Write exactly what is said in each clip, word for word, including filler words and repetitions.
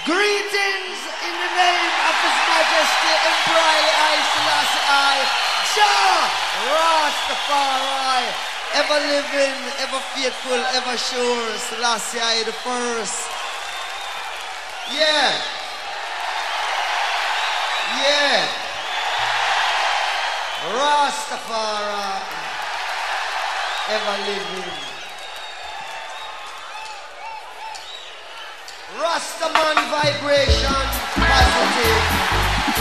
Greetings in the name of His Majesty Emperor I Selassie I, Jah Rastafari, ever living, ever faithful, ever sure, Selassie I the first. Yeah. Yeah. Rastafari, ever living. Rastaman vibration, positive.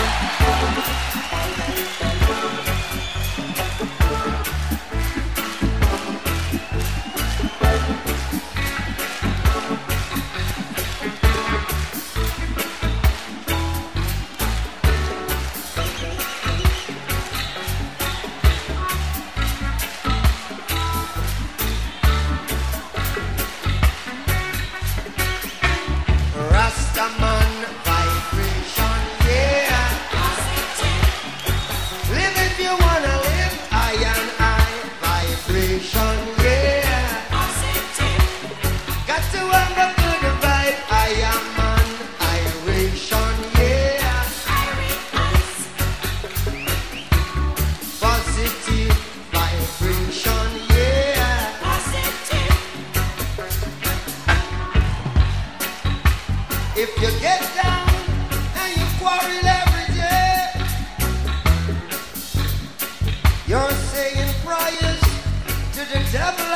Rastaman vibration, yeah. Live if you wanna live, I and I vibration, yeah. Got to have a good vibe, I am an iration, yeah. Positive vibration, yeah. If you get down and you quarrel every day, you're saying prayers to the devil